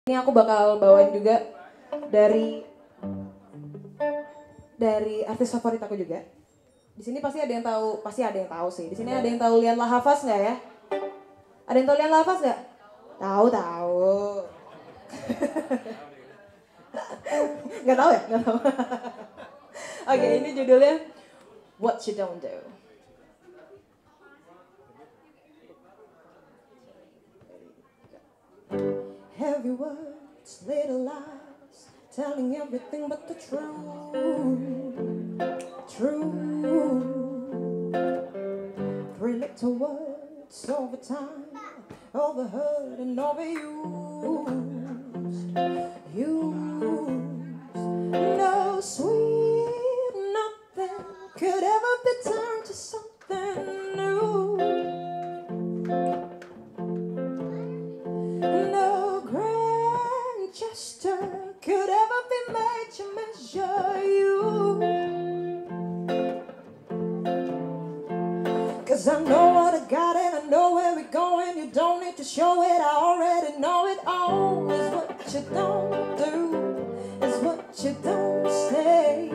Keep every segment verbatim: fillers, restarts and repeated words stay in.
Ini aku bakal bawain juga dari dari artis favorit aku juga. Di sini pasti ada yang tahu, pasti ada yang tahu sih. Di sini ada yang tahu Lianne Havas nggak ya? Ada yang tahu Lianne Havas nggak? Tahu tahu. Nggak tahu ya? Nggak tahu. Oke, ini judulnya What You Don't Do. Heavy words, little lies, telling everything but the truth. True. Three little words over time, overheard and overused. Used. No sweet nothing could ever be turned to something new. No grand gesture could ever be made to measure you. Cause I know what I got and I know where we're going. You don't need to show it, I already know it all. Is what you don't do, is what you don't say.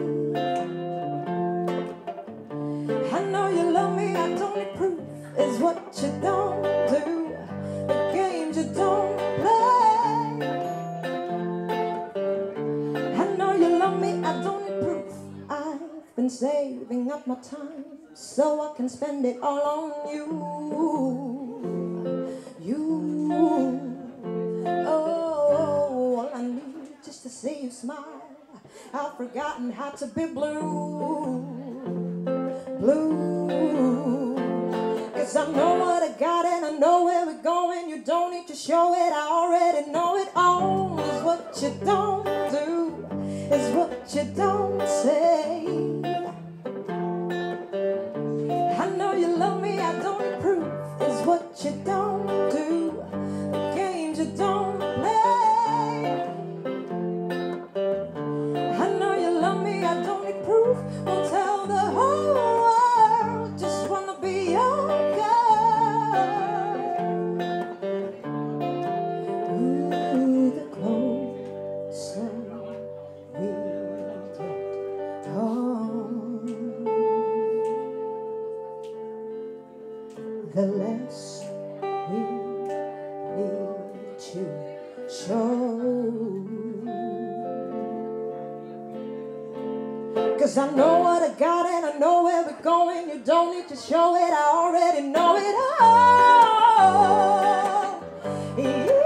I know you love me, I don't need proof, is what you don't do. The games you don't play. I know you love me, I don't need proof. I've been saving up my time so I can spend it all on you. You. Oh, all I need just to see you smile. I've forgotten how to be blue. Blue. Cause I know what I got and I know where we're going. You don't need to show it, I already know it all. Is what you don't do, is what you don't say. I know you love me, I don't need proof, is what you don't do. The games you don't play. I know you love me, I don't need proof. Won't tell the whole world, just wanna be your girl. Ooh, the closer we get home, the less we need to show. Cause I know what I got and I know where we're going. You don't need to show it, I already know it all. Yeah.